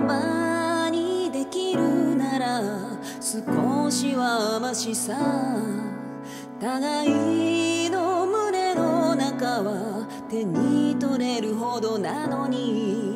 葉にできるなら少しはマシさ。互いの胸の中は手に取れるほどなのに、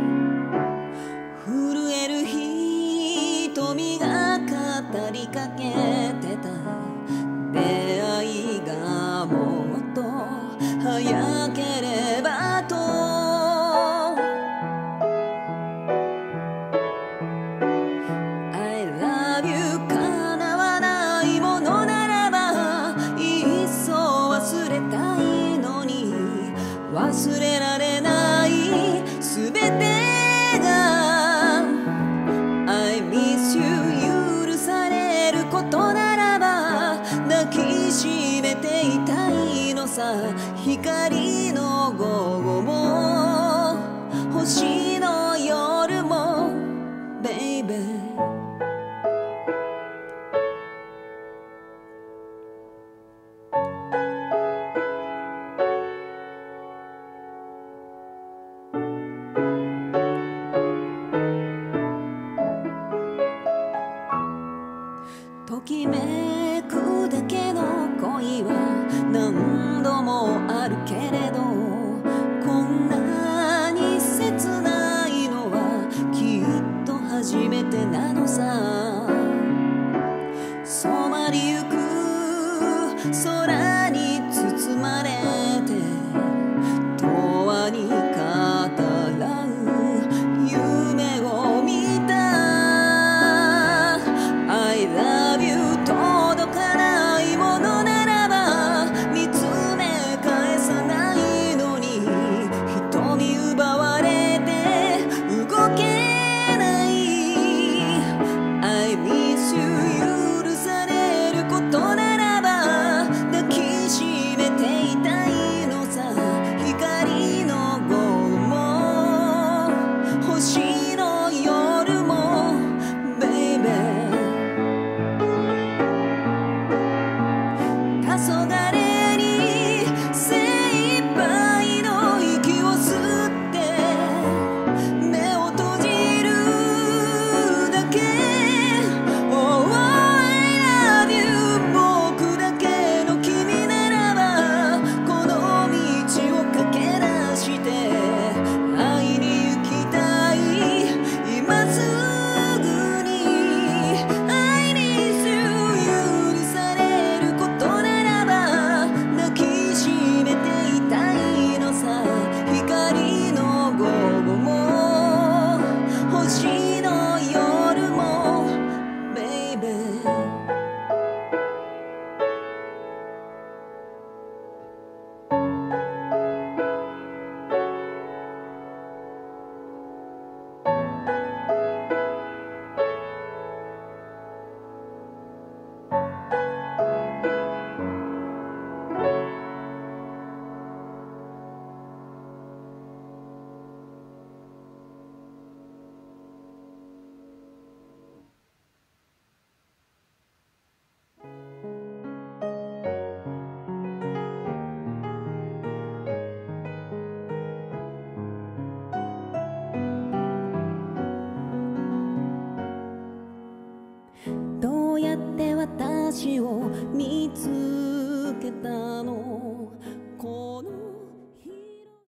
震える瞳が語りかけてた出会いがもっと早ければと。I love you 叶わないものならばいっそ忘れたいのに、忘れられないすべてが I miss you 許されることならば抱きしめていたいのさ。光の午後も星の夜も Baby。ときめくだけの恋は何度もあるけれど、こんなに切ないのはきっと初めてなのさ。染まりゆく空に包まれて永遠に語らう夢を見た。I love you 届かないものならば見つめ返さないのに、瞳奪われて動けない。 I miss you 許されることならば抱きしめていたいのさ。光の午後も星の夜も Baby。黄昏に精一杯の息を吸って目を閉じるだけ。 Oh I love you 僕だけの君ならばこの道を駆け出して会いに行きたい今すぐに。 I miss you 許されることならば抱きしめていたいのさ。光の午後も星の夜も Baby。どうやって私を見つけたのこの